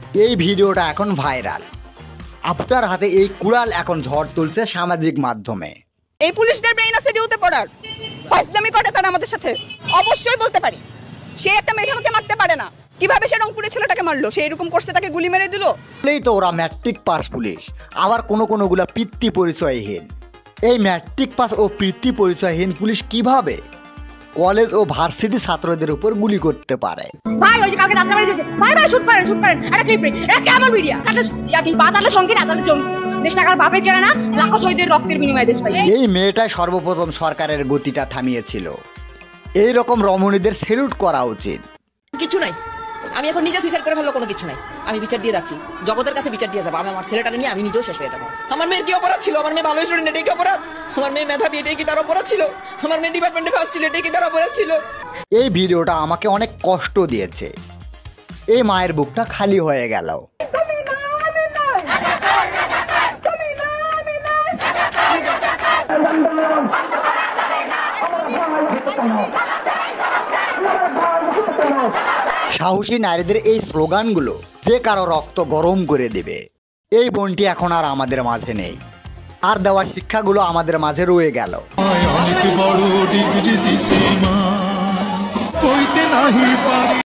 এই ভিডিওটা এখন ভাইরাল। আপনার হাতে এই কুড়াল এখন ঝড় তুলছে সামাজিক মাধ্যমে। এই পুলিশদের ব্রেইন আছে ডিউতে পড়ার, ফাইজলামি করে তারা আমাদের সাথে। অবশ্যই বলতে পারি, সে একটা মেধাকে মারতে পারে না, কিভাবে সে রংপুরের ছেলেটাকে মারলো? সে এরকম করছে, তাকে গুলি মেরে দিল। বলেই তো ওরা ম্যাট্রিক পাস পুলিশ, আবার কোনোগুলা পিতৃ পরিচয়হীন। এই ম্যাট্রিক পাস ও পিতৃ পরিচয়হীন পুলিশ কিভাবে কলেজ ও ভার্সিটি ছাত্রদের উপর গুলি করতে পারে? ভাই ওই যে কালকে যাত্রা বাড়ি হয়েছে, ভাই ভাই শুট করেন একটা ক্লিপ রে, এটা কেমন মিডিয়া? চারটে বাঁচালে সঙ্গে না তাহলে জঙ্গি। দেশ টাকার বাপের কেনা না, লাখো শহীদের রক্তের বিনিময়ে দেশ পাই। এই মেয়েটাই সর্বপ্রথম সরকারের গতিটা থামিয়েছিল। এই রকম রমণীদের সেলুট করা উচিত। কিছু নাই, আমি এখন নিজে সুইসাইড করে ফেললো, কোনো কিছু নাই। আমি বিচার দিয়ে যাচ্ছি, জগতের কাছে বিচার দিয়ে যাবো। আমি আমার ছেলেটা নিয়ে আমি নিজেও শেষ হয়ে যাবো। আমার মেয়ের কি অপরাধ ছিল? আমার মেয়ে ভালো স্টুডেন্ট, এটাই কি অপরাধ? আমার মেয়ে মেধাবী, এটাই কি তার অপরাধ ছিল? আমার মেয়ে ডিপার্টমেন্টে ফার্স্ট ছিল, এটাই কি তার অপরাধ ছিল? এই ভিডিওটা আমাকে অনেক কষ্ট দিয়েছে। এই মায়ের বুকটা খালি হয়ে গেল। সাহসী নারীদের এই স্লোগানগুলো যে কারো রক্ত গরম করে দেবে। এই বোনটি এখন আর আমাদের মাঝে নেই, আর দেওয়া শিক্ষাগুলো আমাদের মাঝে রয়ে গেল। অনেক বড় ডিগ্রি দিছে মা, কইতে নাহি পারি।